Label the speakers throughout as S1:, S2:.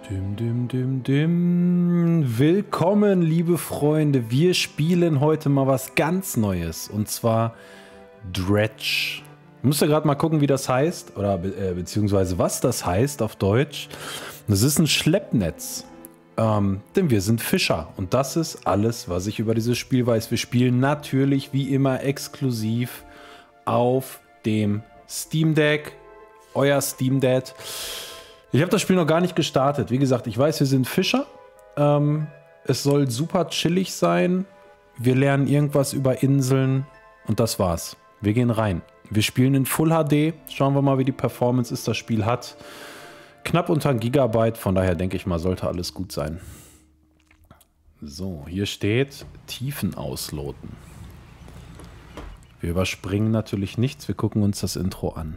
S1: Dim, dim, dim, dim. Willkommen, liebe Freunde. Wir spielen heute mal was ganz Neues. Und zwar Dredge. Ich musste gerade mal gucken, wie das heißt. Oder beziehungsweise was das heißt auf Deutsch. Das ist ein Schleppnetz. Denn wir sind Fischer. Und das ist alles, was ich über dieses Spiel weiß. Wir spielen natürlich wie immer exklusiv auf dem Steam Deck. Euer Steam Deck. Ich habe das Spiel noch gar nicht gestartet. Wie gesagt, ich weiß, wir sind Fischer. Es soll super chillig sein. Wir lernen irgendwas über Inseln. Und das war's. Wir gehen rein. Wir spielen in Full HD. Schauen wir mal, wie die Performance ist, das Spiel hat. Knapp unter 1 Gigabyte. Von daher denke ich mal, sollte alles gut sein. So, hier steht Tiefen ausloten. Wir überspringen natürlich nichts. Wir gucken uns das Intro an.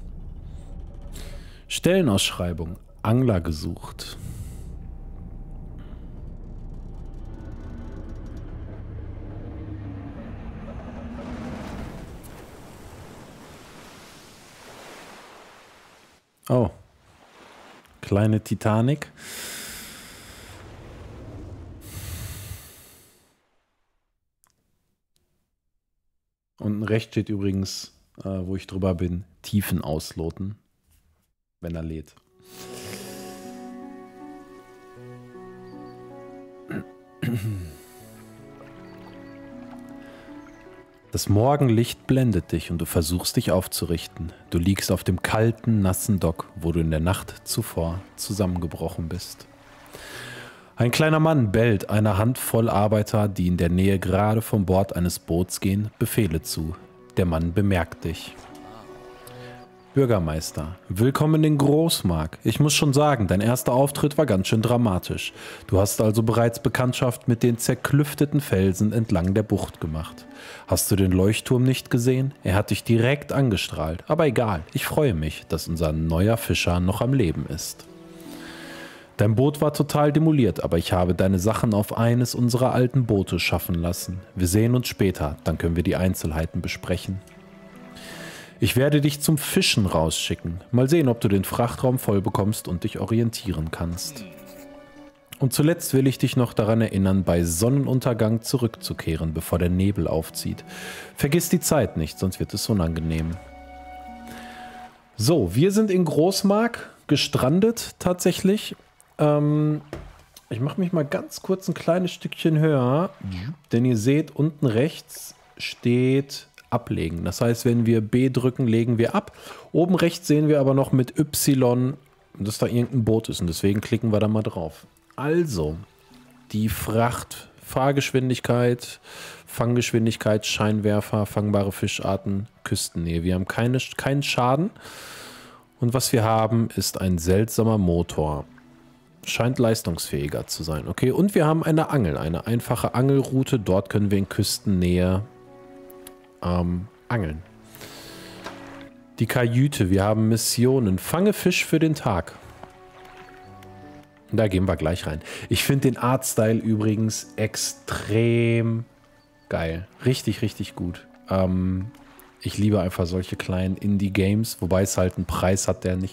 S1: Stellenausschreibung. Angler gesucht. Oh. Kleine Titanic. Unten rechts steht übrigens, wo ich drüber bin, Tiefen ausloten. Wenn er lädt. Das Morgenlicht blendet dich und du versuchst dich aufzurichten. Du liegst auf dem kalten, nassen Dock, wo du in der Nacht zuvor zusammengebrochen bist. Ein kleiner Mann bellt einer Handvoll Arbeiter, die in der Nähe gerade vom Bord eines Boots gehen, Befehle zu. Der Mann bemerkt dich. Bürgermeister, willkommen in Großmark. Ich muss schon sagen, dein erster Auftritt war ganz schön dramatisch. Du hast also bereits Bekanntschaft mit den zerklüfteten Felsen entlang der Bucht gemacht. Hast du den Leuchtturm nicht gesehen? Er hat dich direkt angestrahlt. Aber egal, ich freue mich, dass unser neuer Fischer noch am Leben ist. Dein Boot war total demoliert, aber ich habe deine Sachen auf eines unserer alten Boote schaffen lassen. Wir sehen uns später, dann können wir die Einzelheiten besprechen. Ich werde dich zum Fischen rausschicken. Mal sehen, ob du den Frachtraum voll bekommst und dich orientieren kannst. Und zuletzt will ich dich noch daran erinnern, bei Sonnenuntergang zurückzukehren, bevor der Nebel aufzieht. Vergiss die Zeit nicht, sonst wird es unangenehm. So, wir sind in Großmark gestrandet tatsächlich. Ich mache mich mal ganz kurz ein kleines Stückchen höher, denn ihr seht, unten rechts steht Ablegen. Das heißt, wenn wir B drücken, legen wir ab. Oben rechts sehen wir aber noch mit Y, dass da irgendein Boot ist und deswegen klicken wir da mal drauf. Also, die Fracht, Fahrgeschwindigkeit, Fanggeschwindigkeit, Scheinwerfer, fangbare Fischarten, Küstennähe. Wir haben keinen Schaden und was wir haben, ist ein seltsamer Motor. Scheint leistungsfähiger zu sein. Okay, und wir haben eine Angel, eine einfache Angelroute. Dort können wir in Küstennähe angeln. Die Kajüte, wir haben Missionen. Fange Fisch für den Tag. Da gehen wir gleich rein. Ich finde den Artstyle übrigens extrem geil. Richtig, richtig gut. Ich liebe einfach solche kleinen Indie-Games, wobei es halt einen Preis hat, der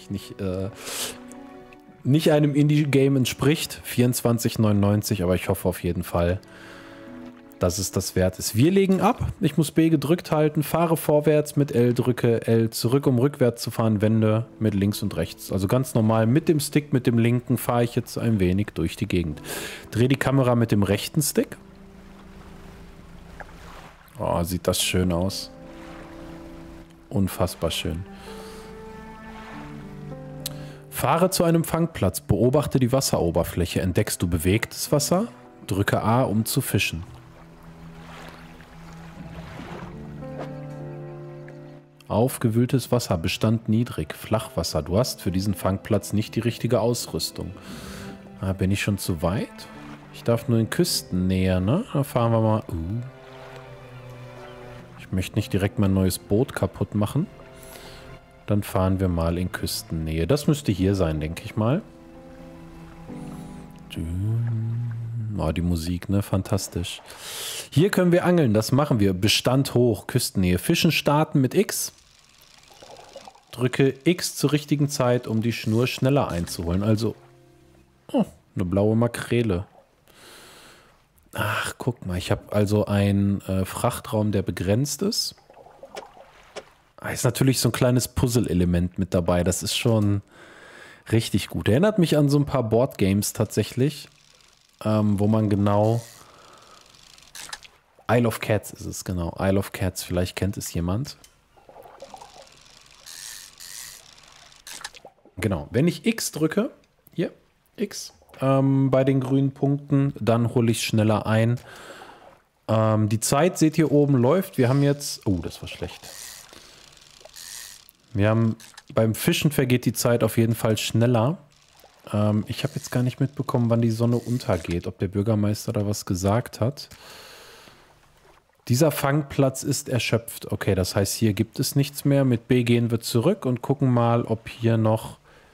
S1: nicht einem Indie-Game entspricht. 24,99, aber ich hoffe auf jeden Fall, dass es das wert ist. Wir legen ab. Ich muss B gedrückt halten, fahre vorwärts mit L, drücke L zurück, um rückwärts zu fahren, wende mit links und rechts. Also ganz normal mit dem Stick, mit dem linken fahre ich jetzt ein wenig durch die Gegend. Drehe die Kamera mit dem rechten Stick. Oh, sieht das schön aus. Unfassbar schön. Fahre zu einem Fangplatz, beobachte die Wasseroberfläche. Entdeckst du bewegtes Wasser? Drücke A, um zu fischen. Aufgewühltes Wasser, Bestand niedrig, Flachwasser. Du hast für diesen Fangplatz nicht die richtige Ausrüstung. Bin ich schon zu weit? Ich darf nur in Küstennähe, ne? Da fahren wir mal. Ich möchte nicht direkt mein neues Boot kaputt machen. Dann fahren wir mal in Küstennähe. Das müsste hier sein, denke ich mal. Oh, die Musik, ne? Fantastisch. Hier können wir angeln, das machen wir. Bestand hoch, Küstennähe. Fischen starten mit X. Drücke X zur richtigen Zeit, um die Schnur schneller einzuholen. Also Oh, eine blaue Makrele. Ach, guck mal, ich habe also einen Frachtraum, der begrenzt ist. Da ist natürlich so ein kleines Puzzle-Element mit dabei. Das ist schon richtig gut. Erinnert mich an so ein paar Boardgames tatsächlich, wo man genau... Isle of Cats ist es, genau. Isle of Cats, vielleicht kennt es jemand. Genau, wenn ich X drücke, hier, X, bei den grünen Punkten, dann hole ich schneller ein. Die Zeit, seht ihr oben, läuft. Wir haben jetzt... Oh, das war schlecht. Wir haben... Beim Fischen vergeht die Zeit auf jeden Fall schneller. Ich habe jetzt gar nicht mitbekommen, wann die Sonne untergeht, ob der Bürgermeister da was gesagt hat. Dieser Fangplatz ist erschöpft. Okay, das heißt, hier gibt es nichts mehr. Mit B gehen wir zurück und gucken mal, ob hier noch...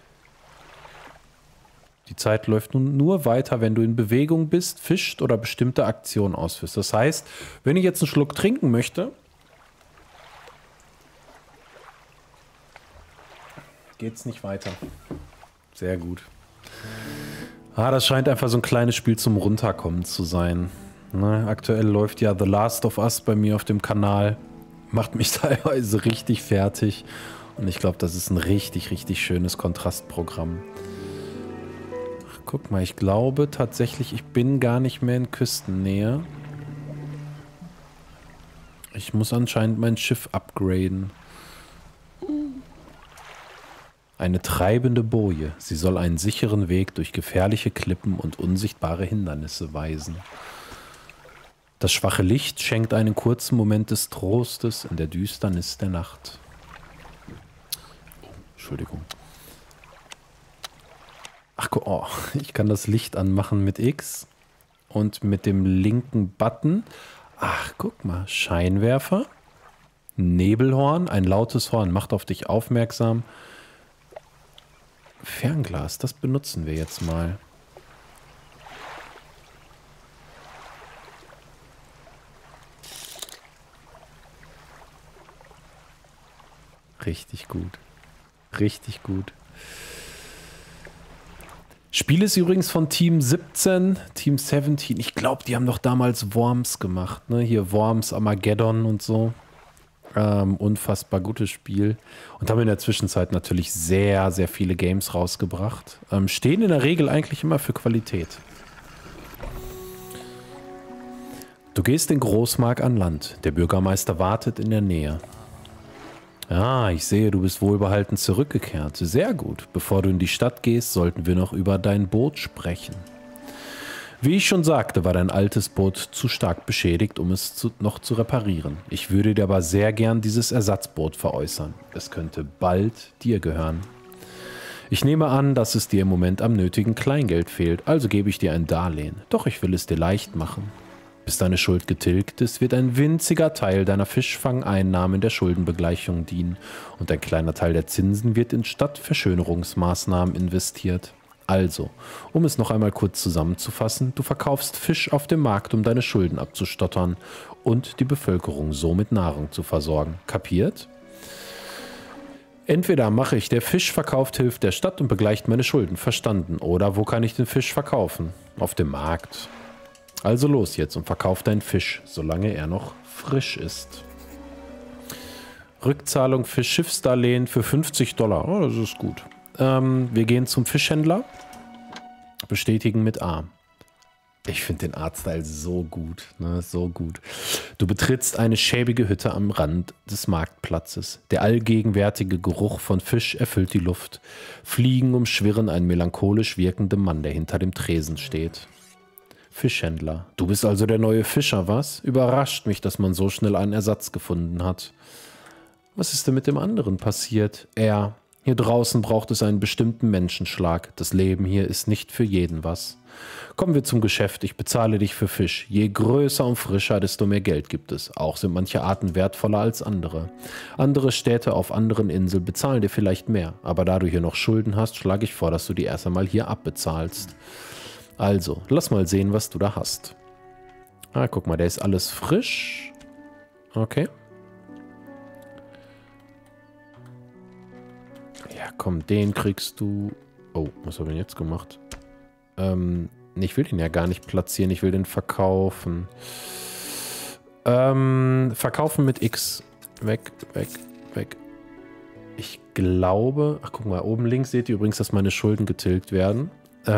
S1: Die Zeit läuft nun nur weiter, wenn du in Bewegung bist, fischt oder bestimmte Aktionen ausführst. Das heißt, wenn ich jetzt einen Schluck trinken möchte, geht es nicht weiter. Sehr gut. Das scheint einfach so ein kleines Spiel zum Runterkommen zu sein. Ne, aktuell läuft ja The Last of Us bei mir auf dem Kanal. Macht mich teilweise richtig fertig. Und ich glaube, das ist ein richtig, richtig schönes Kontrastprogramm. Ach, guck mal, ich glaube tatsächlich, ich bin gar nicht mehr in Küstennähe. Ich muss anscheinend mein Schiff upgraden. Eine treibende Boje. Sie soll einen sicheren Weg durch gefährliche Klippen und unsichtbare Hindernisse weisen. Das schwache Licht schenkt einen kurzen Moment des Trostes in der Düsternis der Nacht. Oh, Entschuldigung. Ach, oh, ich kann das Licht anmachen mit X und mit dem linken Button. Ach, guck mal, Scheinwerfer, Nebelhorn, ein lautes Horn, macht auf dich aufmerksam. Fernglas, das benutzen wir jetzt mal. Richtig gut. Richtig gut. Spiel ist übrigens von Team 17, Team 17. Ich glaube, die haben doch damals Worms gemacht. Ne? Hier Worms, Armageddon und so. Unfassbar gutes Spiel. Und haben in der Zwischenzeit natürlich sehr, sehr viele Games rausgebracht. Stehen in der Regel eigentlich immer für Qualität. Du gehst in Großmark an Land. Der Bürgermeister wartet in der Nähe. Ah, ich sehe, du bist wohlbehalten zurückgekehrt. Sehr gut. Bevor du in die Stadt gehst, sollten wir noch über dein Boot sprechen. Wie ich schon sagte, war dein altes Boot zu stark beschädigt, um es noch zu reparieren. Ich würde dir aber sehr gern dieses Ersatzboot veräußern. Es könnte bald dir gehören. Ich nehme an, dass es dir im Moment am nötigen Kleingeld fehlt, also gebe ich dir ein Darlehen. Doch ich will es dir leicht machen. Bis deine Schuld getilgt ist, wird ein winziger Teil deiner Fischfangeinnahmen der Schuldenbegleichung dienen und ein kleiner Teil der Zinsen wird in Stadtverschönerungsmaßnahmen investiert. Also, um es noch einmal kurz zusammenzufassen, du verkaufst Fisch auf dem Markt, um deine Schulden abzustottern und die Bevölkerung so mit Nahrung zu versorgen. Kapiert? Entweder mache ich, der Fisch verkauft hilft der Stadt und begleicht meine Schulden. Verstanden. Oder wo kann ich den Fisch verkaufen? Auf dem Markt. Also los jetzt und verkauf deinen Fisch, solange er noch frisch ist. Rückzahlung für Schiffsdarlehen für $50. Oh, das ist gut. Wir gehen zum Fischhändler. Bestätigen mit A. Ich finde den Artstyle so gut, ne? So gut. Du betrittst eine schäbige Hütte am Rand des Marktplatzes. Der allgegenwärtige Geruch von Fisch erfüllt die Luft. Fliegen umschwirren einen melancholisch wirkenden Mann, der hinter dem Tresen steht. Fischhändler. Du bist also der neue Fischer, was? Überrascht mich, dass man so schnell einen Ersatz gefunden hat. Was ist denn mit dem anderen passiert? Hier draußen braucht es einen bestimmten Menschenschlag. Das Leben hier ist nicht für jeden was. Kommen wir zum Geschäft. Ich bezahle dich für Fisch. Je größer und frischer, desto mehr Geld gibt es. Auch sind manche Arten wertvoller als andere. Andere Städte auf anderen Inseln bezahlen dir vielleicht mehr. Aber da du hier noch Schulden hast, schlage ich vor, dass du die erst einmal hier abbezahlst. Also, lass mal sehen, was du da hast. Ah, guck mal, der ist alles frisch. Okay. Ja, komm, den kriegst du... Oh, was habe ich denn jetzt gemacht? Nee, ich will den ja gar nicht platzieren, ich will den verkaufen. Verkaufen mit X. Weg, weg, weg. Ich glaube... Ach, guck mal, oben links seht ihr übrigens, dass meine Schulden getilgt werden.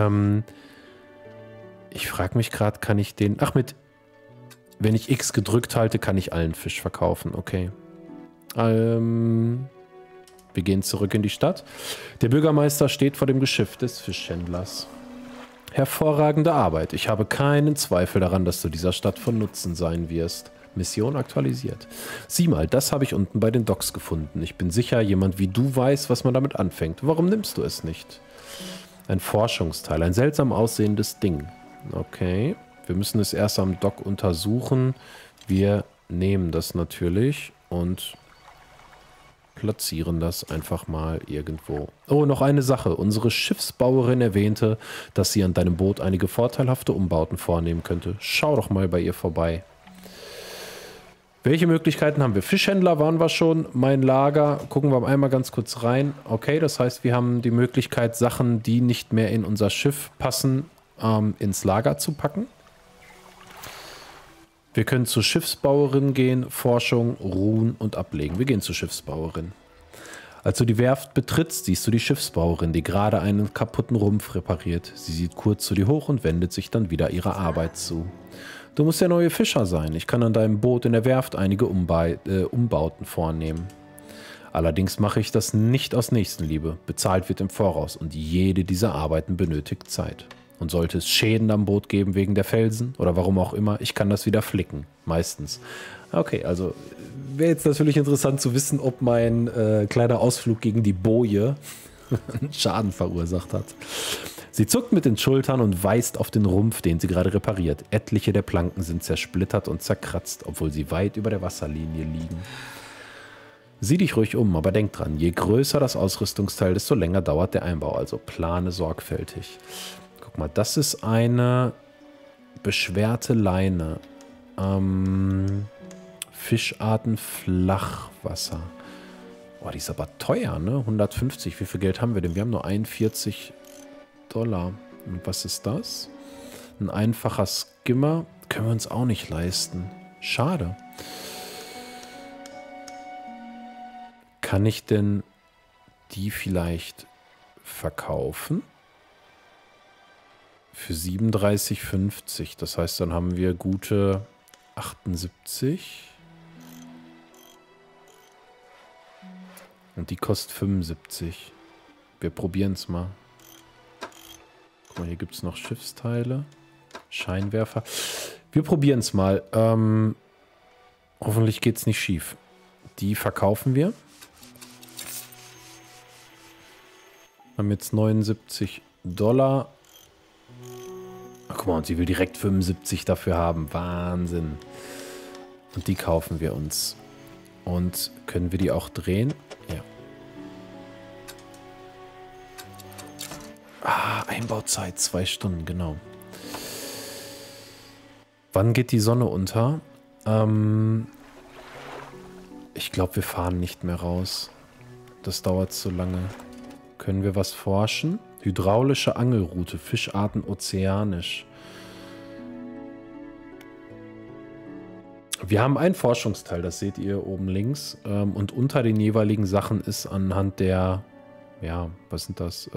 S1: Ich frage mich gerade, kann ich den... Ach, wenn ich X gedrückt halte, kann ich allen Fisch verkaufen. Okay. Wir gehen zurück in die Stadt. Der Bürgermeister steht vor dem Geschiff des Fischhändlers. Hervorragende Arbeit. Ich habe keinen Zweifel daran, dass du dieser Stadt von Nutzen sein wirst. Mission aktualisiert. Sieh mal, das habe ich unten bei den Docks gefunden. Ich bin sicher, jemand wie du weiß, was man damit anfängt. Warum nimmst du es nicht? Ein Forschungsteil, ein seltsam aussehendes Ding. Okay, wir müssen es erst am Dock untersuchen. Wir nehmen das natürlich und platzieren das einfach mal irgendwo. Oh, noch eine Sache. Unsere Schiffsbauerin erwähnte, dass sie an deinem Boot einige vorteilhafte Umbauten vornehmen könnte. Schau doch mal bei ihr vorbei. Welche Möglichkeiten haben wir? Fischhändler waren wir schon. Mein Lager. Gucken wir einmal ganz kurz rein. Okay, das heißt, wir haben die Möglichkeit, Sachen, die nicht mehr in unser Schiff passen, ins Lager zu packen. Wir können zur Schiffsbauerin gehen, Forschung, ruhen und ablegen. Wir gehen zur Schiffsbauerin. Als du die Werft betrittst, siehst du die Schiffsbauerin, die gerade einen kaputten Rumpf repariert. Sie sieht kurz zu dir hoch und wendet sich dann wieder ihrer Arbeit zu. Du musst der neue Fischer sein. Ich kann an deinem Boot in der Werft einige Umbauten vornehmen. Allerdings mache ich das nicht aus Nächstenliebe. Bezahlt wird im Voraus und jede dieser Arbeiten benötigt Zeit. Und sollte es Schäden am Boot geben wegen der Felsen oder warum auch immer, ich kann das wieder flicken. Meistens. Okay, also wäre jetzt natürlich interessant zu wissen, ob mein kleiner Ausflug gegen die Boje einen Schaden verursacht hat. Sie zuckt mit den Schultern und weist auf den Rumpf, den sie gerade repariert. Etliche der Planken sind zersplittert und zerkratzt, obwohl sie weit über der Wasserlinie liegen. Sieh dich ruhig um, aber denk dran, je größer das Ausrüstungsteil, desto länger dauert der Einbau, also plane sorgfältig. Guck mal, das ist eine beschwerte Leine. Fischarten Flachwasser. Boah, die ist aber teuer, ne? 150, wie viel Geld haben wir denn? Wir haben nur 41 $. Und was ist das? Ein einfacher Skimmer. Können wir uns auch nicht leisten. Schade. Kann ich denn die vielleicht verkaufen? Für 37,50. Das heißt, dann haben wir gute 78. Und die kostet 75. Wir probieren es mal. Guck mal, hier gibt es noch Schiffsteile. Scheinwerfer. Wir probieren es mal. Hoffentlich geht es nicht schief. Die verkaufen wir. Haben jetzt 79 $. Ach, guck mal, und sie will direkt 75 dafür haben. Wahnsinn. Und die kaufen wir uns. Und können wir die auch drehen? Ja. Ah, Einbauzeit 2 Stunden, genau. Wann geht die Sonne unter? Ich glaube, wir fahren nicht mehr raus. Das dauert zu lange. Können wir was forschen? Hydraulische Angelroute, Fischarten ozeanisch. Wir haben ein Forschungsteil, das seht ihr oben links. Und unter den jeweiligen Sachen ist anhand der, ja, was sind das?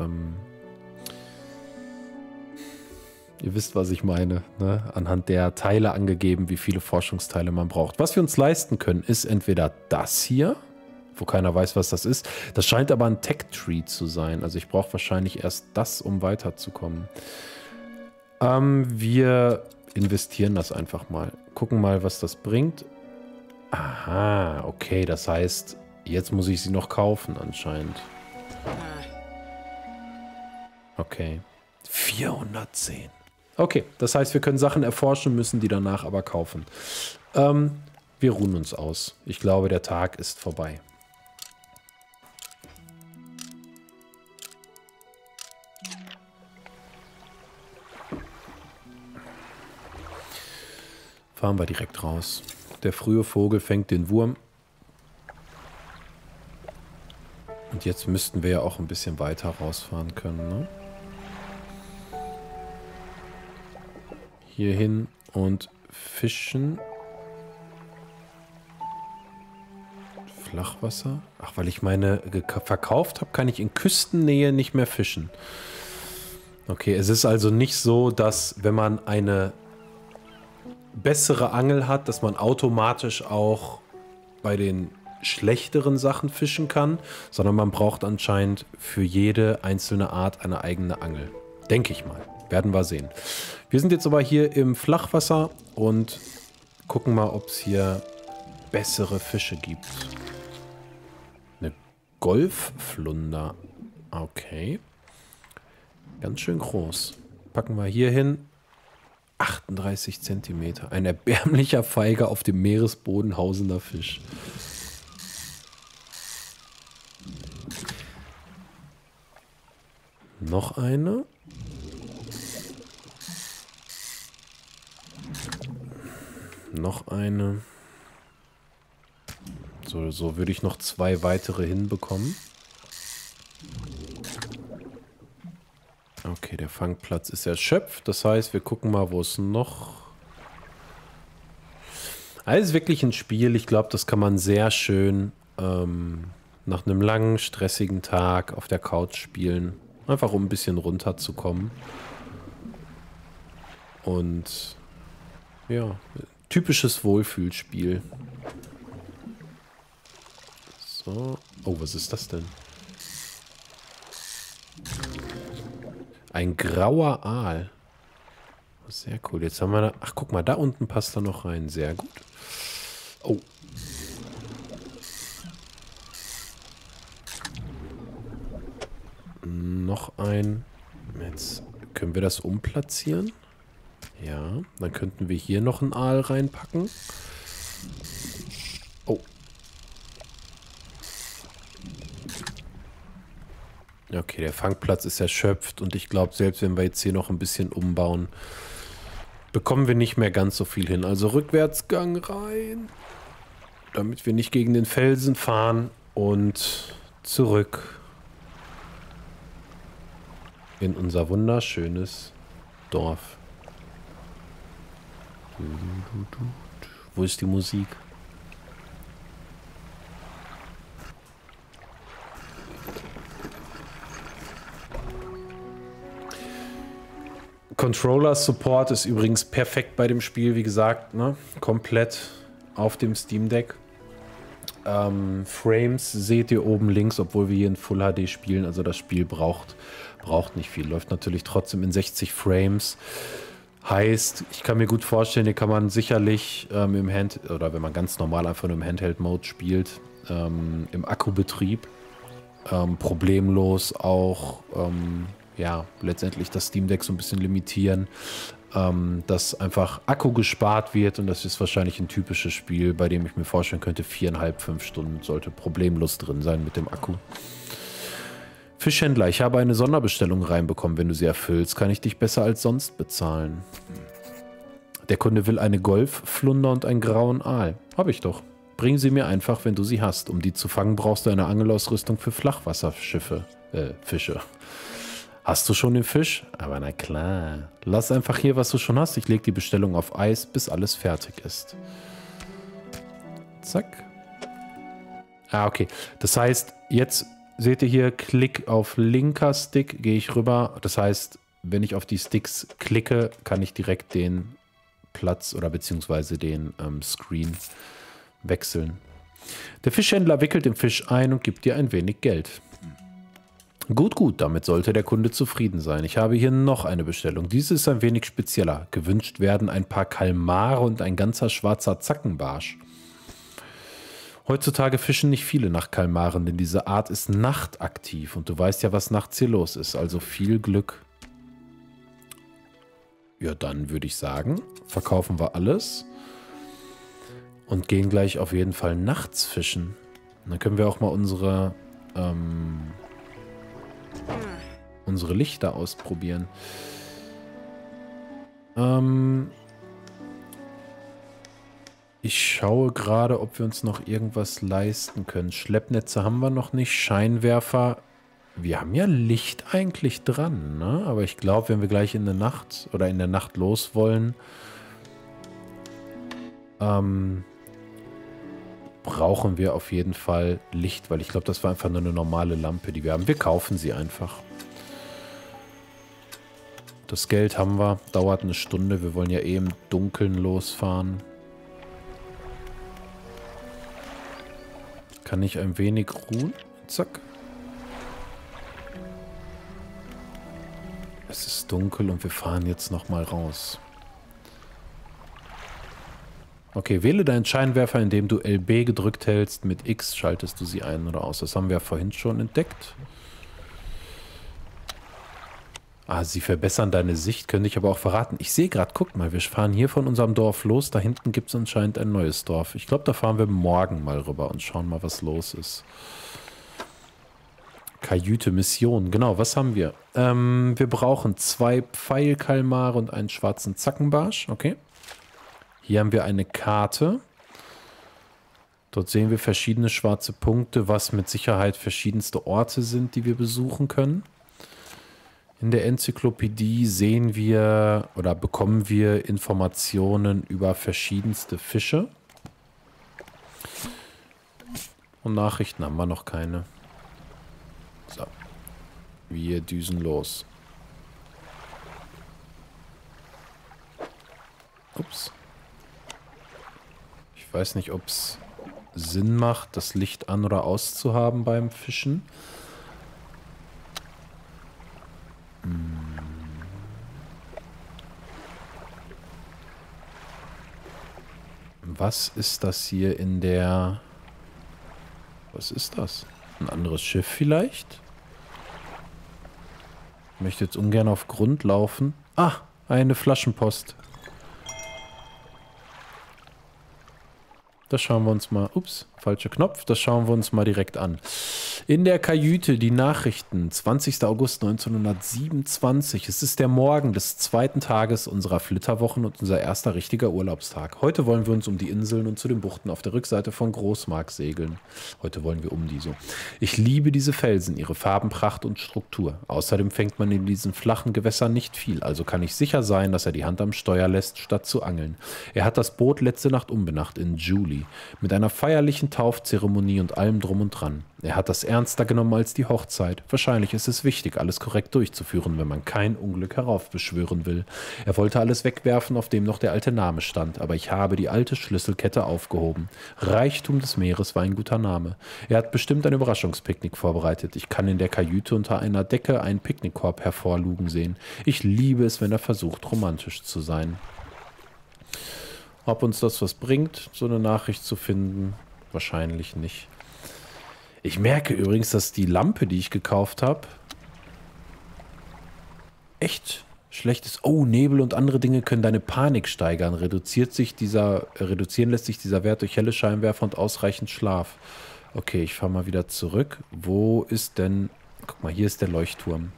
S1: Ihr wisst, was ich meine, ne? Anhand der Teile angegeben, wie viele Forschungsteile man braucht. Was wir uns leisten können, ist entweder das hier, wo keiner weiß, was das ist. Das scheint aber ein Tech-Tree zu sein. Also ich brauche wahrscheinlich erst das, um weiterzukommen. Wir investieren das einfach mal. Gucken mal, was das bringt. Aha, okay, das heißt, jetzt muss ich sie noch kaufen anscheinend. Okay, 410. Okay, das heißt, wir können Sachen erforschen, müssen die danach aber kaufen. Wir ruhen uns aus. Ich glaube, der Tag ist vorbei. Fahren wir direkt raus. Der frühe Vogel fängt den Wurm. Und jetzt müssten wir ja auch ein bisschen weiter rausfahren können, ne? hier hin und fischen. Flachwasser? Ach, weil ich meine verkauft habe, kann ich in Küstennähe nicht mehr fischen. Okay, es ist also nicht so, dass wenn man eine bessere Angel hat, dass man automatisch auch bei den schlechteren Sachen fischen kann, sondern man braucht anscheinend für jede einzelne Art eine eigene Angel. Denke ich mal. Werden wir sehen. Wir sind jetzt aber hier im Flachwasser und gucken mal, ob es hier bessere Fische gibt. Eine Golfflunder. Okay. Ganz schön groß. Packen wir hier hin. 38 Zentimeter. Ein erbärmlicher, feiger, auf dem Meeresboden hausender Fisch. Noch eine. Noch eine. So würde ich noch 2 weitere hinbekommen. Okay, der Fangplatz ist erschöpft. Das heißt, wir gucken mal, wo es noch... Also es ist wirklich ein Spiel. Ich glaube, das kann man sehr schön nach einem langen, stressigen Tag auf der Couch spielen. Einfach um ein bisschen runterzukommen. Und ja, typisches Wohlfühlspiel. So. Oh, was ist das denn? Ein grauer Aal. Sehr cool. Jetzt haben wir da... Ach, guck mal, da unten passt er noch rein. Sehr gut. Oh. Noch ein... Jetzt können wir das umplatzieren. Ja, dann könnten wir hier noch einen Aal reinpacken. Oh. Okay, der Fangplatz ist erschöpft und ich glaube, selbst wenn wir jetzt hier noch ein bisschen umbauen, bekommen wir nicht mehr ganz so viel hin. Also Rückwärtsgang rein, damit wir nicht gegen den Felsen fahren und zurück in unser wunderschönes Dorf. Wo ist die Musik? Controller-Support ist übrigens perfekt bei dem Spiel, wie gesagt, ne? Komplett auf dem Steam Deck. Frames seht ihr oben links, obwohl wir hier in Full HD spielen. Also das Spiel braucht nicht viel. Läuft natürlich trotzdem in 60 Frames. Heißt, ich kann mir gut vorstellen, hier kann man sicherlich im Hand oder wenn man ganz normal einfach nur im Handheld-Mode spielt, im Akkubetrieb problemlos auch ja, letztendlich das Steam Deck so ein bisschen limitieren, dass einfach Akku gespart wird und das ist wahrscheinlich ein typisches Spiel, bei dem ich mir vorstellen könnte, 4,5, 5 Stunden sollte problemlos drin sein mit dem Akku. Fischhändler, ich habe eine Sonderbestellung reinbekommen. Wenn du sie erfüllst, kann ich dich besser als sonst bezahlen. Der Kunde will eine Golfflunder und einen grauen Aal. Habe ich doch. Bring sie mir einfach, wenn du sie hast. Um die zu fangen, brauchst du eine Angelausrüstung für Flachwasserschiffe. Fische. Hast du schon den Fisch? Aber na klar. Lass einfach hier, was du schon hast. Ich lege die Bestellung auf Eis, bis alles fertig ist. Zack. Ah, okay. Das heißt, jetzt seht ihr hier, Klick auf linker Stick, gehe ich rüber. Das heißt, wenn ich auf die Sticks klicke, kann ich direkt den Platz oder beziehungsweise den Screen wechseln. Der Fischhändler wickelt den Fisch ein und gibt dir ein wenig Geld. Gut, gut, damit sollte der Kunde zufrieden sein. Ich habe hier noch eine Bestellung. Diese ist ein wenig spezieller. Gewünscht werden ein paar Kalmare und ein ganzer schwarzer Zackenbarsch. Heutzutage fischen nicht viele nach Kalmaren, denn diese Art ist nachtaktiv und du weißt ja, was nachts hier los ist. Also viel Glück. Ja, dann würde ich sagen, verkaufen wir alles und gehen gleich auf jeden Fall nachts fischen. Und dann können wir auch mal unsere Lichter ausprobieren. Ich schaue gerade, ob wir uns noch irgendwas leisten können. Schleppnetze haben wir noch nicht. Scheinwerfer Wir haben ja Licht eigentlich dran, ne? Aber ich glaube, wenn wir gleich in der Nacht oder in der Nacht los wollen, brauchen wir auf jeden Fall Licht, weil ich glaube, das war einfach nur eine normale Lampe, die wir haben. Wir kaufen sie einfach. Das Geld haben wir, dauert eine Stunde. Wir wollen ja eh im Dunkeln losfahren. Kann ich ein wenig ruhen? Zack. Es ist dunkel und wir fahren jetzt nochmal raus. Okay, wähle deinen Scheinwerfer, indem du LB gedrückt hältst. Mit X schaltest du sie ein oder aus. Das haben wir ja vorhin schon entdeckt. Ah, sie verbessern deine Sicht, könnte ich aber auch verraten. Ich sehe gerade, guck mal, wir fahren hier von unserem Dorf los. Da hinten gibt es anscheinend ein neues Dorf. Ich glaube, da fahren wir morgen mal rüber und schauen mal, was los ist. Kajüte, Mission. Genau, was haben wir? Wir brauchen 2 Pfeilkalmare und einen schwarzen Zackenbarsch. Okay. Hier haben wir eine Karte. Dort sehen wir verschiedene schwarze Punkte, was mit Sicherheit verschiedenste Orte sind, die wir besuchen können. In der Enzyklopädie sehen wir oder bekommen wir Informationen über verschiedenste Fische. Und Nachrichten haben wir noch keine. So. Wir düsen los. Ups. Ich weiß nicht, ob es Sinn macht, das Licht an- oder auszuhaben beim Fischen. Was ist das hier in der... Was ist das? Ein anderes Schiff vielleicht? Ich möchte jetzt ungern auf Grund laufen. Ah, eine Flaschenpost. Das schauen wir uns mal... Ups, falscher Knopf. Das schauen wir uns mal direkt an. In der Kajüte die Nachrichten. 20. August 1927. Es ist der Morgen des 2. Tages unserer Flitterwochen und unser erster richtiger Urlaubstag. Heute wollen wir uns um die Inseln und zu den Buchten auf der Rückseite von Großmark segeln. Heute wollen wir um die so. Ich liebe diese Felsen, ihre Farbenpracht und Struktur. Außerdem fängt man in diesen flachen Gewässern nicht viel. Also kann ich sicher sein, dass er die Hand am Steuer lässt, statt zu angeln. Er hat das Boot letzte Nacht umbenannt in Julie. Mit einer feierlichen Taufzeremonie und allem drum und dran. Er hat das ernster genommen als die Hochzeit. Wahrscheinlich ist es wichtig, alles korrekt durchzuführen, wenn man kein Unglück heraufbeschwören will. Er wollte alles wegwerfen, auf dem noch der alte Name stand, aber ich habe die alte Schlüsselkette aufgehoben. Reichtum des Meeres war ein guter Name. Er hat bestimmt ein Überraschungspicknick vorbereitet. Ich kann in der Kajüte unter einer Decke einen Picknickkorb hervorlugen sehen. Ich liebe es, wenn er versucht, romantisch zu sein. Ob uns das was bringt, so eine Nachricht zu finden? Wahrscheinlich nicht. Ich merke übrigens, dass die Lampe, die ich gekauft habe, echt schlecht ist. Oh, Nebel und andere Dinge können deine Panik steigern. Reduzieren lässt sich dieser Wert durch helle Scheinwerfer und ausreichend Schlaf. Okay, ich fahre mal wieder zurück. Wo ist denn... Guck mal, hier ist der Leuchtturm.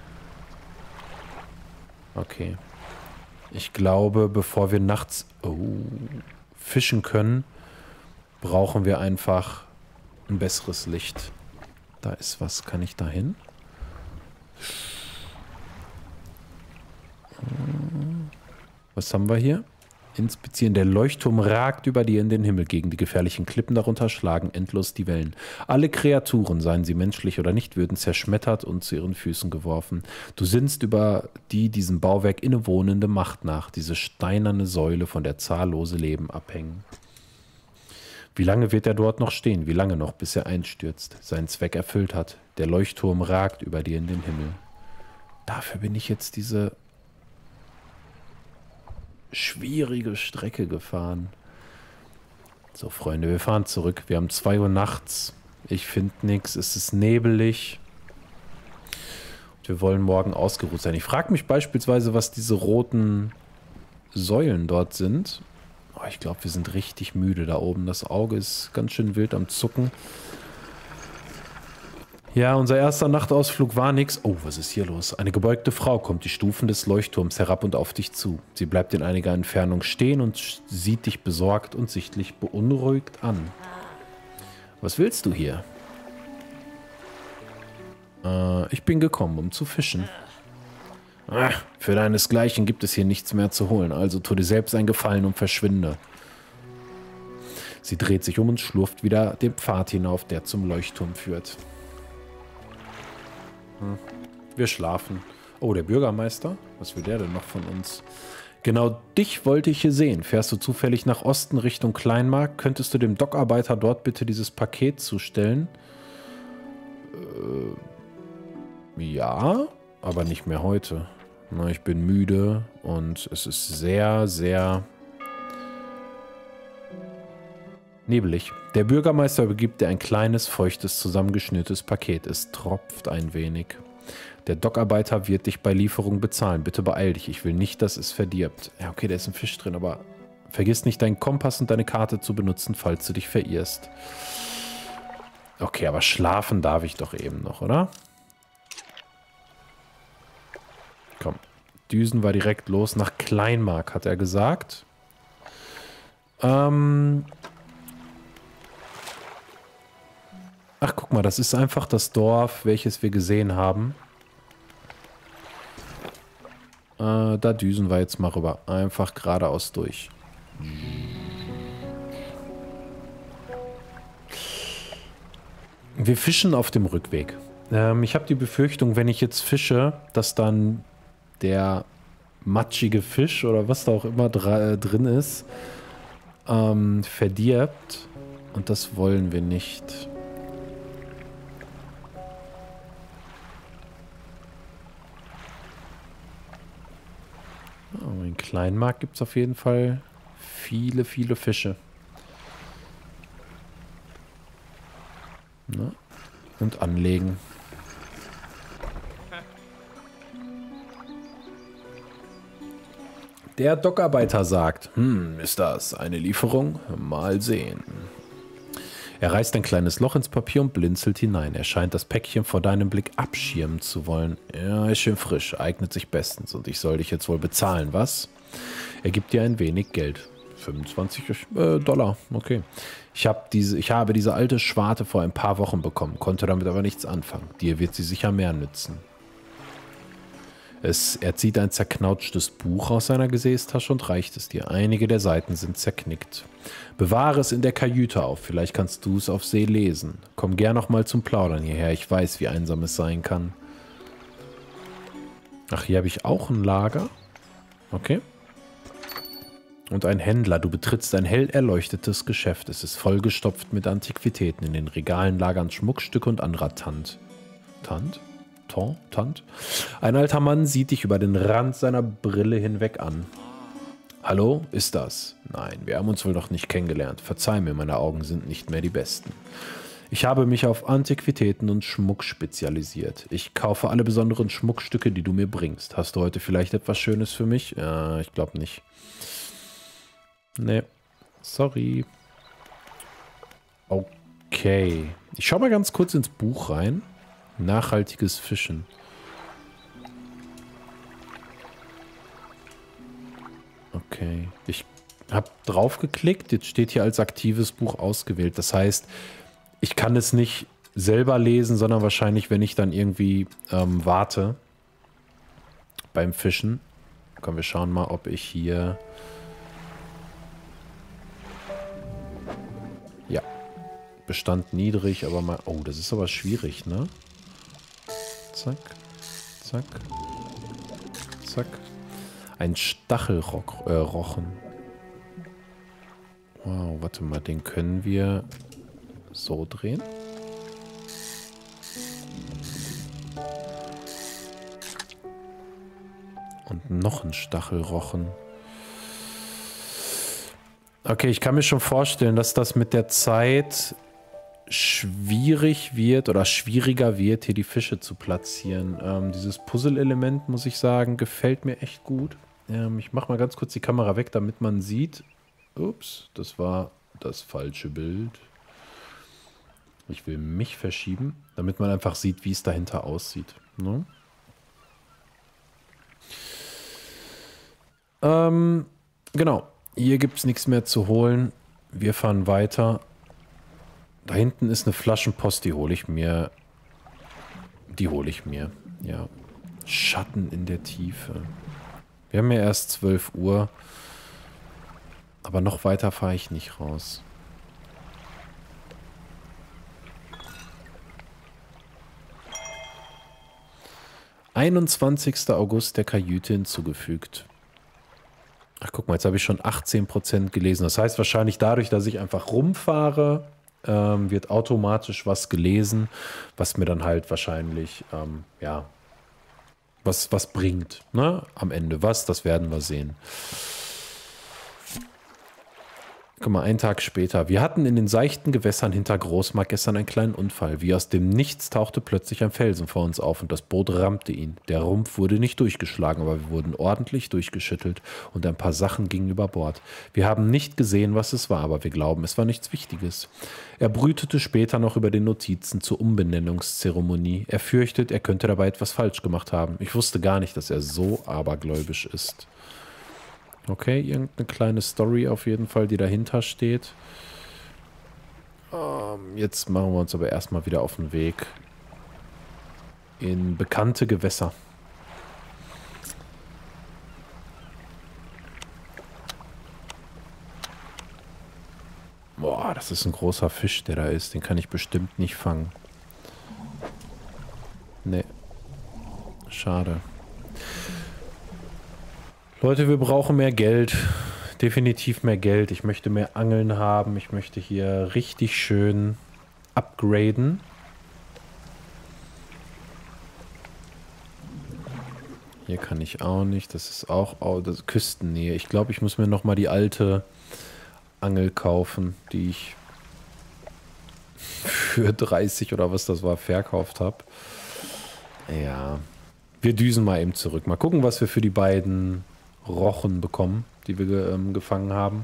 S1: Okay. Ich glaube, bevor wir nachts fischen können, brauchen wir einfach ein besseres Licht. Da ist was. Kann ich da hin? Was haben wir hier? Inspizieren. Der Leuchtturm ragt über dir in den Himmel. Gegen die gefährlichen Klippen darunter schlagen endlos die Wellen. Alle Kreaturen, seien sie menschlich oder nicht, würden zerschmettert und zu ihren Füßen geworfen. Du sinnst über die diesem Bauwerk innewohnende Macht nach, diese steinerne Säule, von der zahllose Leben abhängen. Wie lange wird er dort noch stehen? Wie lange noch, bis er einstürzt, seinen Zweck erfüllt hat? Der Leuchtturm ragt über dir in den Himmel. Dafür bin ich jetzt diese schwierige Strecke gefahren. So, Freunde, wir fahren zurück. Wir haben 2 Uhr nachts. Ich finde nichts. Es ist nebelig. Und wir wollen morgen ausgeruht sein. Ich frage mich beispielsweise, was diese roten Säulen dort sind. Oh, ich glaube, wir sind richtig müde da oben. Das Auge ist ganz schön wild am Zucken. Ja, unser erster Nachtausflug war nix. Oh, was ist hier los? Eine gebeugte Frau kommt die Stufen des Leuchtturms herab und auf dich zu. Sie bleibt in einiger Entfernung stehen und sieht dich besorgt und sichtlich beunruhigt an. Was willst du hier? Ich bin gekommen, um zu fischen. Für deinesgleichen gibt es hier nichts mehr zu holen, also tu dir selbst einen Gefallen und verschwinde. Sie dreht sich um und schlurft wieder den Pfad hinauf, der zum Leuchtturm führt. Wir schlafen. Oh, der Bürgermeister? Was will der denn noch von uns? Genau dich wollte ich hier sehen. Fährst du zufällig nach Osten Richtung Kleinmarkt? Könntest du dem Dockarbeiter dort bitte dieses Paket zustellen? Ja, aber nicht mehr heute. Na, ich bin müde und es ist sehr, sehr nebelig. Der Bürgermeister übergibt dir ein kleines, feuchtes, zusammengeschnürtes Paket. Es tropft ein wenig. Der Dockarbeiter wird dich bei Lieferung bezahlen. Bitte beeil dich. Ich will nicht, dass es verdirbt. Ja, okay, da ist ein Fisch drin, aber vergiss nicht, deinen Kompass und deine Karte zu benutzen, falls du dich verirrst. Okay, aber schlafen darf ich doch eben noch, oder? Komm. Düsen war direkt los nach Kleinmark, hat er gesagt. Ach, guck mal, das ist einfach das Dorf, welches wir gesehen haben. Da düsen wir jetzt mal rüber. Einfach geradeaus durch. Wir fischen auf dem Rückweg. Ich habe die Befürchtung, wenn ich jetzt fische, dass dann der matschige Fisch oder was da auch immer drin ist, verdirbt. Und das wollen wir nicht. Oh, in Kleinmarkt gibt es auf jeden Fall viele, viele Fische. Na, und anlegen. Der Dockarbeiter sagt, ist das eine Lieferung? Mal sehen. Er reißt ein kleines Loch ins Papier und blinzelt hinein. Er scheint das Päckchen vor deinem Blick abschirmen zu wollen. Ja, ist schön frisch, eignet sich bestens und ich soll dich jetzt wohl bezahlen, was? Er gibt dir ein wenig Geld. 25 Dollar, okay. Ich habe diese alte Schwarte vor ein paar Wochen bekommen, konnte damit aber nichts anfangen. Dir wird sie sicher mehr nützen. Er zieht ein zerknautschtes Buch aus seiner Gesäßtasche und reicht es dir. Einige der Seiten sind zerknickt. Bewahre es in der Kajüte auf, vielleicht kannst du es auf See lesen. Komm gern noch mal zum Plaudern hierher, ich weiß, wie einsam es sein kann. Ach, hier habe ich auch ein Lager. Okay. Und ein Händler, du betrittst ein hell erleuchtetes Geschäft. Es ist vollgestopft mit Antiquitäten. In den Regalen lagern Schmuckstücke und anderer Tant. Ein alter Mann sieht dich über den Rand seiner Brille hinweg an. Hallo, ist das? Nein, wir haben uns wohl noch nicht kennengelernt. Verzeih mir, meine Augen sind nicht mehr die besten. Ich habe mich auf Antiquitäten und Schmuck spezialisiert. Ich kaufe alle besonderen Schmuckstücke, die du mir bringst. Hast du heute vielleicht etwas Schönes für mich? Ich glaube nicht. Nee, sorry. Okay. Ich schaue mal ganz kurz ins Buch rein. Nachhaltiges Fischen. Okay. Ich habe drauf geklickt. Jetzt steht hier als aktives Buch ausgewählt. Das heißt, ich kann es nicht selber lesen, sondern wahrscheinlich, wenn ich dann irgendwie warte beim Fischen. Komm, wir schauen mal, ob ich hier... Ja. Bestand niedrig, aber mal... Oh, das ist aber schwierig, ne? Zack, zack, zack. Ein Stachelrochen. Wow, warte mal, den können wir so drehen. Und noch ein Stachelrochen. Okay, ich kann mir schon vorstellen, dass das mit der Zeit schwierig wird oder schwieriger wird, hier die Fische zu platzieren. Dieses Puzzle-Element, muss ich sagen, gefällt mir echt gut. Ich mache mal ganz kurz die Kamera weg, damit man sieht. Ups, das war das falsche Bild. Ich will mich verschieben, damit man einfach sieht, wie es dahinter aussieht. Ne? Genau, hier gibt es nichts mehr zu holen. Wir fahren weiter. Da hinten ist eine Flaschenpost, die hole ich mir Die hole ich mir. Ja. Schatten in der Tiefe. Wir haben ja erst 12 Uhr. Aber noch weiter fahre ich nicht raus. »21. August der Kajüte hinzugefügt.« Ach, guck mal, jetzt habe ich schon 18% gelesen. Das heißt wahrscheinlich dadurch, dass ich einfach rumfahre, wird automatisch was gelesen, was mir dann halt wahrscheinlich, ja, was bringt, ne? Am Ende. Was, das werden wir sehen. Guck mal, einen Tag später. Wir hatten in den seichten Gewässern hinter Großmark gestern einen kleinen Unfall. Wie aus dem Nichts tauchte plötzlich ein Felsen vor uns auf und das Boot rammte ihn. Der Rumpf wurde nicht durchgeschlagen, aber wir wurden ordentlich durchgeschüttelt und ein paar Sachen gingen über Bord. Wir haben nicht gesehen, was es war, aber wir glauben, es war nichts Wichtiges. Er brütete später noch über den Notizen zur Umbenennungszeremonie. Er fürchtet, er könnte dabei etwas falsch gemacht haben. Ich wusste gar nicht, dass er so abergläubisch ist. Okay, irgendeine kleine Story auf jeden Fall, die dahinter steht. Jetzt machen wir uns aber erstmal wieder auf den Weg in bekannte Gewässer. Boah, das ist ein großer Fisch, der da ist. Den kann ich bestimmt nicht fangen. Nee. Schade. Leute, wir brauchen mehr Geld. Definitiv mehr Geld. Ich möchte mehr Angeln haben. Ich möchte hier richtig schön upgraden. Hier kann ich auch nicht. Das ist auch das Küstennähe. Ich glaube, ich muss mir nochmal die alte Angel kaufen, die ich für 30 oder was das war, verkauft habe. Ja. Wir düsen mal eben zurück. Mal gucken, was wir für die beiden Rochen bekommen, die wir gefangen haben.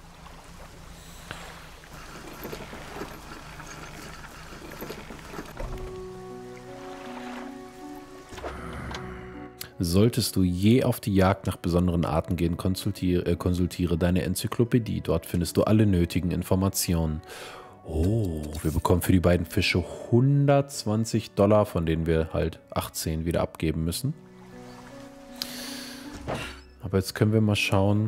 S1: Solltest du je auf die Jagd nach besonderen Arten gehen, konsultiere deine Enzyklopädie. Dort findest du alle nötigen Informationen. Oh, wir bekommen für die beiden Fische $120, von denen wir halt 18 wieder abgeben müssen. Aber jetzt können wir mal schauen,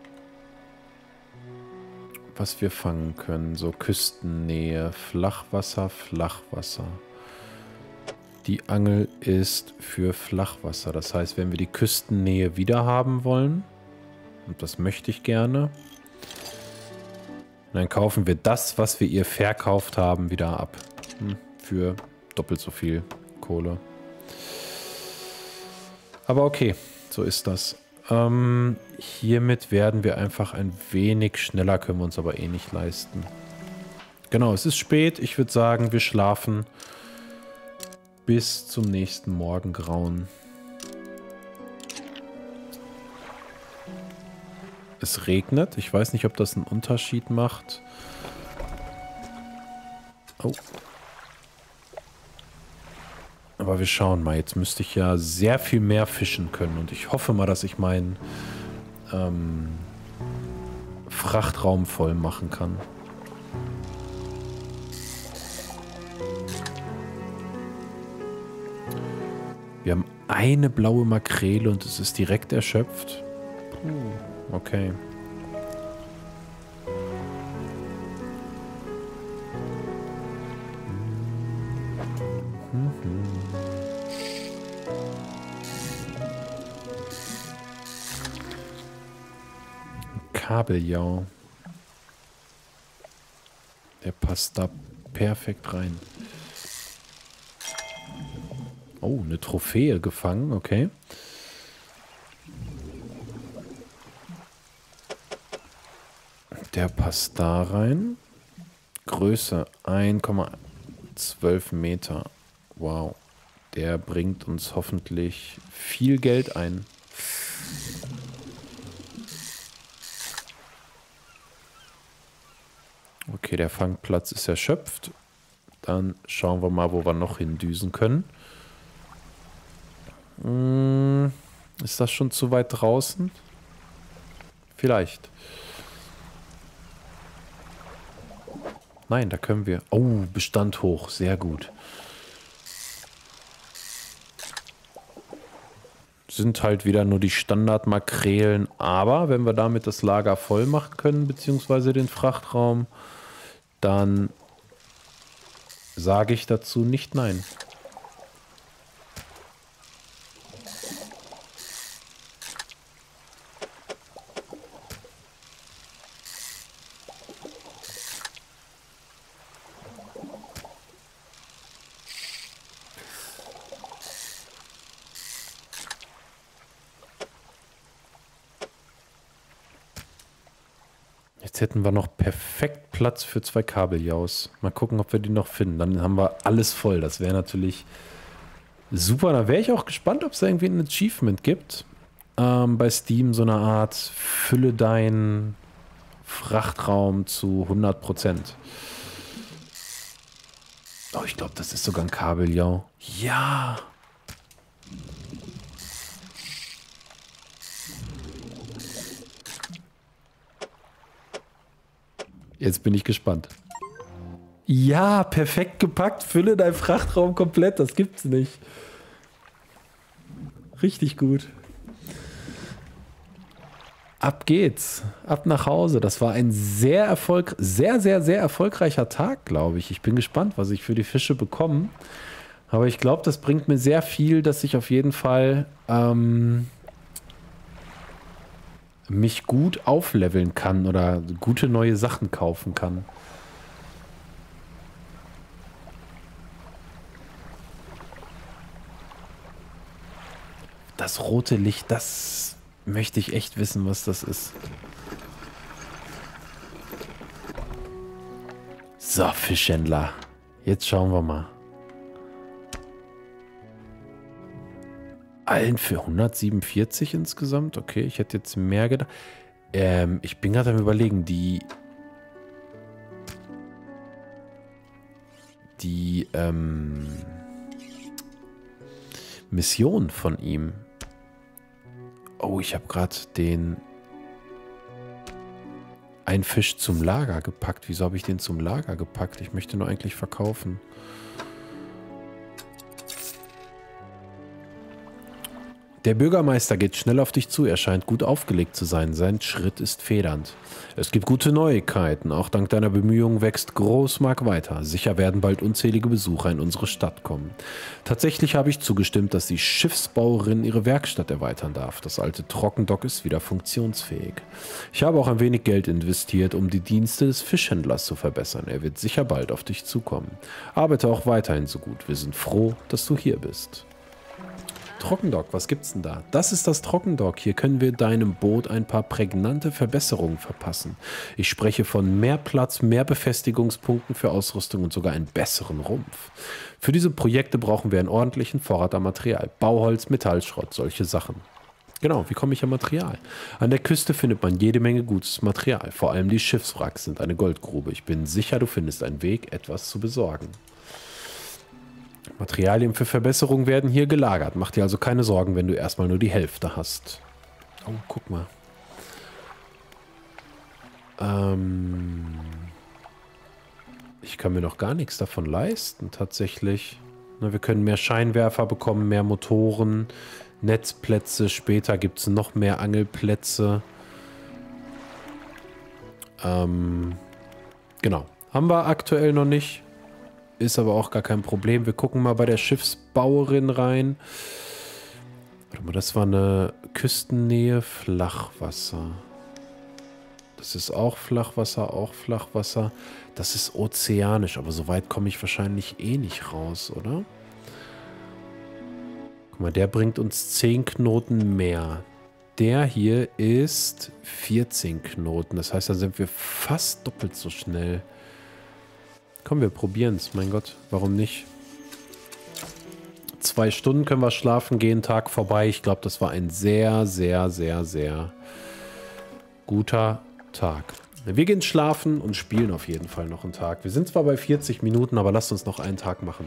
S1: was wir fangen können. So Küstennähe, Flachwasser, Flachwasser. Die Angel ist für Flachwasser. Das heißt, wenn wir die Küstennähe wieder haben wollen, und das möchte ich gerne, dann kaufen wir das, was wir ihr verkauft haben, wieder ab. Für doppelt so viel Kohle. Aber okay, so ist das. Hiermit werden wir einfach ein wenig schneller, können wir uns aber eh nicht leisten. Genau, es ist spät. Ich würde sagen, wir schlafen bis zum nächsten Morgengrauen. Es regnet. Ich weiß nicht, ob das einen Unterschied macht. Oh. Aber wir schauen mal. Jetzt müsste ich ja sehr viel mehr fischen können. Und ich hoffe mal, dass ich meinen Frachtraum voll machen kann. Wir haben eine blaue Makrele und es ist direkt erschöpft. Okay. Kabeljau. Der passt da perfekt rein. Oh, eine Trophäe gefangen, okay. Der passt da rein. Größe 1,12 Meter. Wow. Der bringt uns hoffentlich viel Geld ein. Okay, der Fangplatz ist erschöpft. Dann schauen wir mal, wo wir noch hindüsen können. Ist das schon zu weit draußen? Vielleicht. Nein, da können wir... Oh, Bestand hoch. Sehr gut. sind halt wieder nur die Standardmakrelen. Aber wenn wir damit das Lager voll machen können, beziehungsweise den Frachtraum, dann sage ich dazu nicht nein. Jetzt hätten wir noch perfekt Platz für 2 Kabeljaus. Mal gucken, ob wir die noch finden. Dann haben wir alles voll. Das wäre natürlich super. Da wäre ich auch gespannt, ob es da irgendwie ein Achievement gibt. Bei Steam so eine Art Fülle deinen Frachtraum zu 100%. Oh, ich glaube, das ist sogar ein Kabeljau. Ja! Jetzt bin ich gespannt. Ja, perfekt gepackt. Fülle deinen Frachtraum komplett. Das gibt's nicht. Richtig gut. Ab geht's. Ab nach Hause. Das war ein sehr erfolgreicher Tag, glaube ich. Ich bin gespannt, was ich für die Fische bekomme. Aber ich glaube, das bringt mir sehr viel, dass ich auf jeden Fall mich gut aufleveln kann oder gute neue Sachen kaufen kann. Das rote Licht, das möchte ich echt wissen, was das ist. So, Fischhändler. Jetzt schauen wir mal. Allen für 147 insgesamt? Okay, ich hätte jetzt mehr gedacht. Ich bin gerade am Überlegen, die Mission von ihm. Oh, ich habe gerade einen Fisch zum Lager gepackt. Wieso habe ich den zum Lager gepackt? Ich möchte nur eigentlich verkaufen. Der Bürgermeister geht schnell auf dich zu. Er scheint gut aufgelegt zu sein. Sein Schritt ist federnd. Es gibt gute Neuigkeiten. Auch dank deiner Bemühungen wächst Großmark weiter. Sicher werden bald unzählige Besucher in unsere Stadt kommen. Tatsächlich habe ich zugestimmt, dass die Schiffsbauerin ihre Werkstatt erweitern darf. Das alte Trockendock ist wieder funktionsfähig. Ich habe auch ein wenig Geld investiert, um die Dienste des Fischhändlers zu verbessern. Er wird sicher bald auf dich zukommen. Arbeite auch weiterhin so gut. Wir sind froh, dass du hier bist. Trockendock, was gibt's denn da? Das ist das Trockendock. Hier können wir deinem Boot ein paar prägnante Verbesserungen verpassen. Ich spreche von mehr Platz, mehr Befestigungspunkten für Ausrüstung und sogar einen besseren Rumpf. Für diese Projekte brauchen wir einen ordentlichen Vorrat an Material. Bauholz, Metallschrott, solche Sachen. Genau, wie komme ich an Material? An der Küste findet man jede Menge gutes Material. Vor allem die Schiffswracks sind eine Goldgrube. Ich bin sicher, du findest einen Weg, etwas zu besorgen. Materialien für Verbesserung werden hier gelagert. Mach dir also keine Sorgen, wenn du erstmal nur die Hälfte hast. Oh, guck mal. Ich kann mir noch gar nichts davon leisten, tatsächlich. Na, wir können mehr Scheinwerfer bekommen, mehr Motoren, Netzplätze. Später gibt es noch mehr Angelplätze. Genau. Haben wir aktuell noch nicht. Ist aber auch gar kein Problem. Wir gucken mal bei der Schiffsbauerin rein. Warte mal, das war eine Küstennähe, Flachwasser. Das ist auch Flachwasser, auch Flachwasser. Das ist ozeanisch, aber so weit komme ich wahrscheinlich eh nicht raus, oder? Guck mal, der bringt uns 10 Knoten mehr. Der hier ist 14 Knoten. Das heißt, da sind wir fast doppelt so schnell. Komm, wir probieren es. Mein Gott, warum nicht? 2 Stunden können wir schlafen gehen, Tag vorbei. Ich glaube, das war ein sehr, sehr, sehr, sehr guter Tag. Wir gehen schlafen und spielen auf jeden Fall noch einen Tag. Wir sind zwar bei 40 Minuten, aber lasst uns noch einen Tag machen.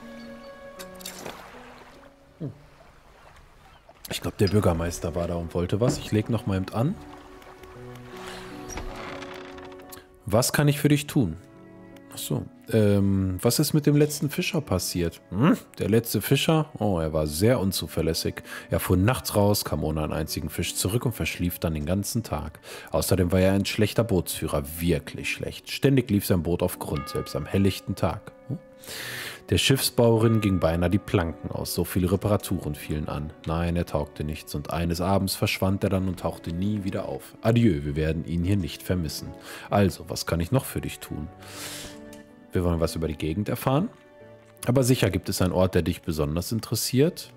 S1: Ich glaube, der Bürgermeister war da und wollte was. Ich lege noch mal eben an. Was kann ich für dich tun? Ach so, Was ist mit dem letzten Fischer passiert? Der letzte Fischer? Oh, er war sehr unzuverlässig. Er fuhr nachts raus, kam ohne einen einzigen Fisch zurück und verschlief dann den ganzen Tag. Außerdem war er ein schlechter Bootsführer, wirklich schlecht. Ständig lief sein Boot auf Grund, selbst am helllichten Tag. Der Schiffsbauerin ging beinahe die Planken aus, so viele Reparaturen fielen an. Nein, er taugte nichts und eines Abends verschwand er dann und tauchte nie wieder auf. Adieu, wir werden ihn hier nicht vermissen. Also, was kann ich noch für dich tun? Wir wollen was über die Gegend erfahren. Aber sicher gibt es einen Ort, der dich besonders interessiert.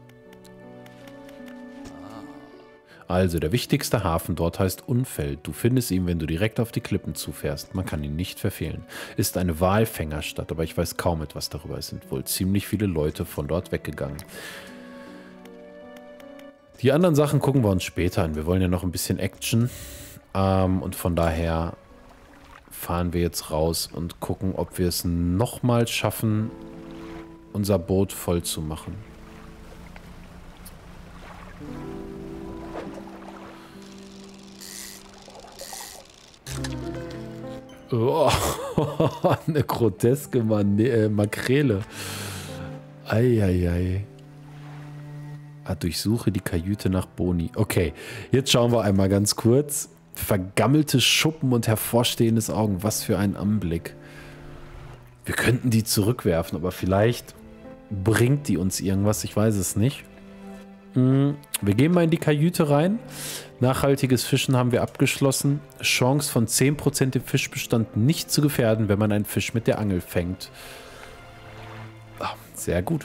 S1: Also, der wichtigste Hafen dort heißt Unfeld. Du findest ihn, wenn du direkt auf die Klippen zufährst. Man kann ihn nicht verfehlen. Ist eine Walfängerstadt, aber ich weiß kaum etwas darüber. Es sind wohl ziemlich viele Leute von dort weggegangen. Die anderen Sachen gucken wir uns später an. Wir wollen ja noch ein bisschen Action. Und von daher fahren wir jetzt raus und gucken, ob wir es nochmal schaffen, unser Boot voll zu machen. Oh, eine groteske Makrele. Eieiei. Durchsuche die Kajüte nach Boni. Okay, jetzt schauen wir einmal ganz kurz. Vergammelte Schuppen und hervorstehendes Augen. Was für ein Anblick. Wir könnten die zurückwerfen, aber vielleicht bringt die uns irgendwas. Ich weiß es nicht. Wir gehen mal in die Kajüte rein. Nachhaltiges Fischen haben wir abgeschlossen. Chance von 10% den Fischbestand nicht zu gefährden, wenn man einen Fisch mit der Angel fängt. Sehr gut.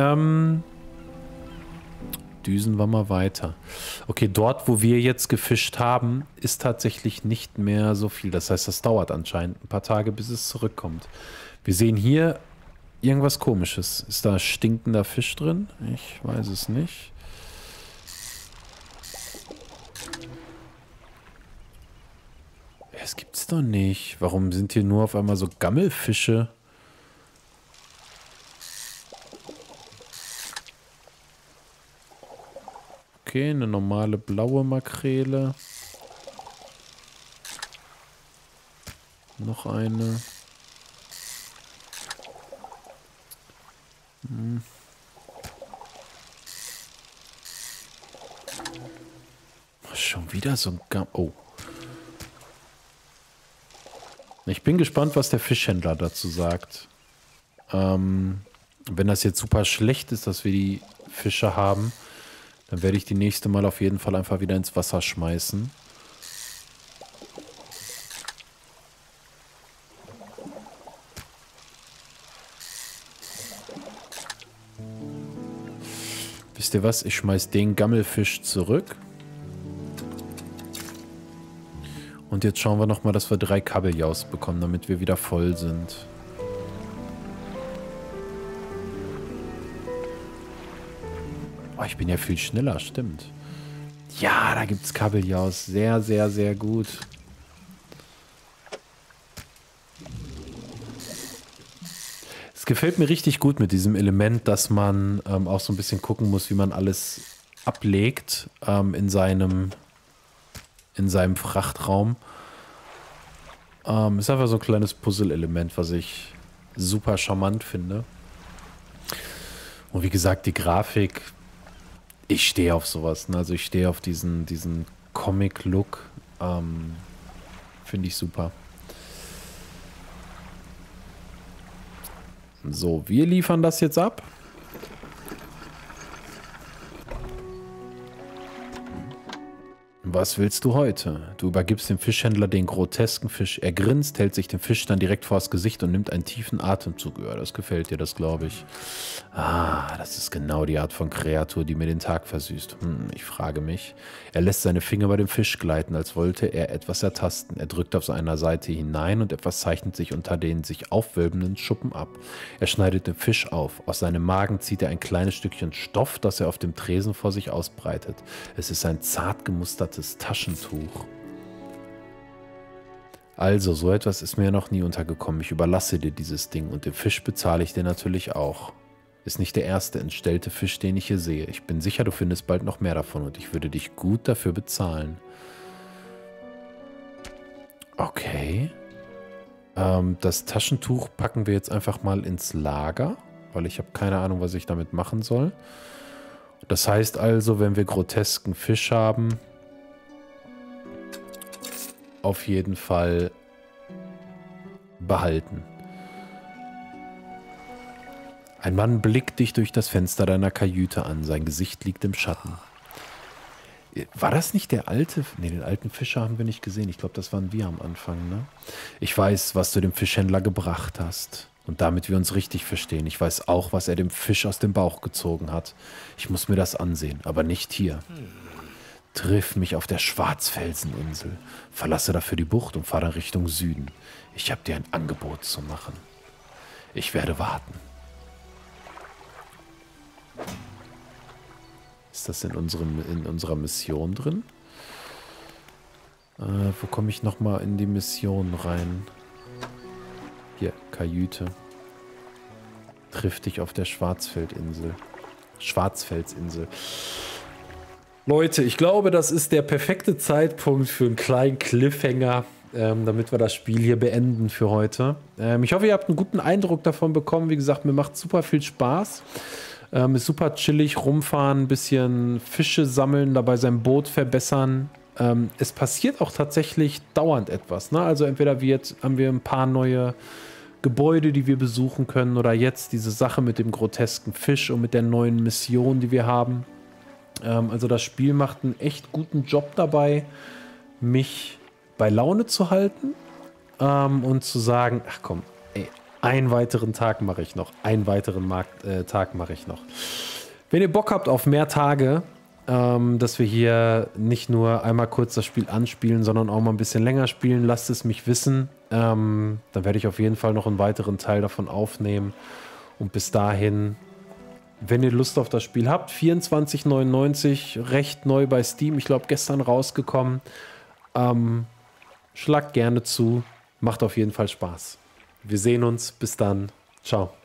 S1: Düsen wir mal weiter. Okay, dort, wo wir jetzt gefischt haben, ist tatsächlich nicht mehr so viel. Das heißt, das dauert anscheinend ein paar Tage, bis es zurückkommt. Wir sehen hier irgendwas Komisches. Ist da stinkender Fisch drin? Ich weiß es nicht. Das gibt's doch nicht. Warum sind hier nur auf einmal so Gammelfische? Okay, eine normale blaue Makrele. Noch eine. Schon wieder so ein Oh. Ich bin gespannt, was der Fischhändler dazu sagt. Wenn das jetzt super schlecht ist, dass wir die Fische haben, dann werde ich die nächste Mal auf jeden Fall einfach wieder ins Wasser schmeißen. Wisst ihr was? Ich schmeiß den Gammelfisch zurück. Und jetzt schauen wir nochmal, dass wir 3 Kabeljaus bekommen, damit wir wieder voll sind. Oh, ich bin ja viel schneller, stimmt. Ja, da gibt es Kabeljaus. Sehr, sehr, sehr gut. Es gefällt mir richtig gut mit diesem Element, dass man auch so ein bisschen gucken muss, wie man alles ablegt in seinem Frachtraum. Ist einfach so ein kleines Puzzle-Element, was ich super charmant finde. Und wie gesagt, die Grafik, ich stehe auf sowas. Ne? Also ich stehe auf diesen Comic-Look. Finde ich super. So, wir liefern das jetzt ab. Was willst du heute? Du übergibst dem Fischhändler den grotesken Fisch. Er grinst, hält sich den Fisch dann direkt vors Gesicht und nimmt einen tiefen Atemzug. Ja, das gefällt dir, das glaube ich. Ah, das ist genau die Art von Kreatur, die mir den Tag versüßt. Ich frage mich. Er lässt seine Finger bei dem Fisch gleiten, als wollte er etwas ertasten. Er drückt auf seiner Seite hinein und etwas zeichnet sich unter den sich aufwölbenden Schuppen ab. Er schneidet den Fisch auf. Aus seinem Magen zieht er ein kleines Stückchen Stoff, das er auf dem Tresen vor sich ausbreitet. Es ist ein zart gemustertes Taschentuch. Also, so etwas ist mir noch nie untergekommen. Ich überlasse dir dieses Ding und den Fisch bezahle ich dir natürlich auch. Ist nicht der erste entstellte Fisch, den ich hier sehe. Ich bin sicher, du findest bald noch mehr davon und ich würde dich gut dafür bezahlen. Okay. Das Taschentuch packen wir jetzt einfach mal ins Lager, weil ich habe keine Ahnung, was ich damit machen soll. Das heißt also, wenn wir grotesken Fisch haben, auf jeden Fall behalten. Ein Mann blickt dich durch das Fenster deiner Kajüte an. Sein Gesicht liegt im Schatten. War das nicht der alte? Ne, den alten Fischer haben wir nicht gesehen. Ich glaube, das waren wir am Anfang, ne? Ich weiß, was du dem Fischhändler gebracht hast. Und damit wir uns richtig verstehen. Ich weiß auch, was er dem Fisch aus dem Bauch gezogen hat. Ich muss mir das ansehen, aber nicht hier. Triff mich auf der Schwarzfelseninsel. Verlasse dafür die Bucht und fahre Richtung Süden. Ich habe dir ein Angebot zu machen. Ich werde warten. Ist das in unserer Mission drin? Wo komme ich nochmal in die Mission rein? Hier, Kajüte. Triff dich auf der Schwarzfelsinsel. Leute, ich glaube, das ist der perfekte Zeitpunkt für einen kleinen Cliffhanger, damit wir das Spiel hier beenden für heute. Ich hoffe, ihr habt einen guten Eindruck davon bekommen. Wie gesagt, mir macht super viel Spaß. Ist super chillig, rumfahren, ein bisschen Fische sammeln, dabei sein Boot verbessern. Es passiert auch tatsächlich dauernd etwas. Ne? Also entweder haben wir ein paar neue Gebäude, die wir besuchen können, oder jetzt diese Sache mit dem grotesken Fisch und mit der neuen Mission, die wir haben. Also das Spiel macht einen echt guten Job dabei, mich bei Laune zu halten und zu sagen, ach komm, ey, einen weiteren Tag mache ich noch. Tag mache ich noch. Wenn ihr Bock habt auf mehr Tage, dass wir hier nicht nur einmal kurz das Spiel anspielen, sondern auch mal ein bisschen länger spielen, lasst es mich wissen. Dann werde ich auf jeden Fall noch einen weiteren Teil davon aufnehmen. Und bis dahin, wenn ihr Lust auf das Spiel habt, 24,99, recht neu bei Steam. Ich glaube, gestern rausgekommen. Schlagt gerne zu. Macht auf jeden Fall Spaß. Wir sehen uns. Bis dann. Ciao.